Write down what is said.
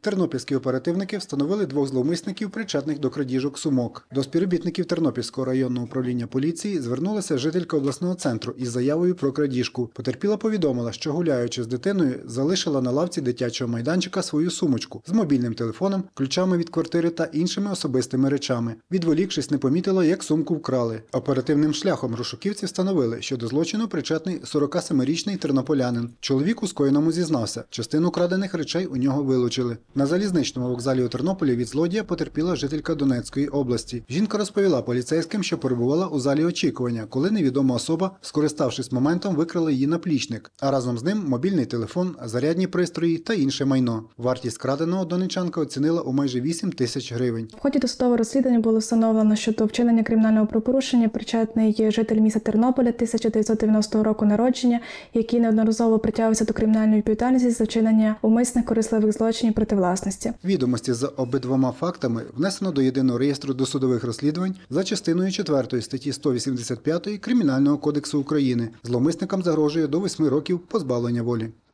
Тернопільські оперативники встановили 2 зловмисників, причетних до крадіжок сумок. До співробітників Тернопільського районного управління поліції звернулася жителька обласного центру із заявою про крадіжку. Потерпіла повідомила, що гуляючи з дитиною, залишила на лавці дитячого майданчика свою сумочку з мобільним телефоном, ключами від квартири та іншими особистими речами. Відволікшись, не помітила, як сумку вкрали. Оперативним шляхом розшуківці встановили, що до злочину причетний 47-річний тернополянин. Чоловік у скоєному зізнався, частину крадених речей у нього вилучили. На залізничному вокзалі у Тернополі від злодія потерпіла жителька Донецької області. Жінка розповіла поліцейським, що перебувала у залі очікування, коли невідома особа, скориставшись моментом, викрала її наплічник, а разом з ним мобільний телефон, зарядні пристрої та інше майно. Вартість краденого донечанка оцінила у майже 8 тисяч гривень. В ході досудового розслідування було встановлено, що до вчинення кримінального правопорушення причетний житель міста Тернополя 1990 року народження, який неодноразово притягувався до кримінальної відповідальності за вчинення умисних корисливих злочинів проти власності. Відомості за обидвома фактами внесено до Єдиного реєстру досудових розслідувань за частиною 4 статті 185 Кримінального кодексу України. Зловмисникам загрожує до 8 років позбавлення волі.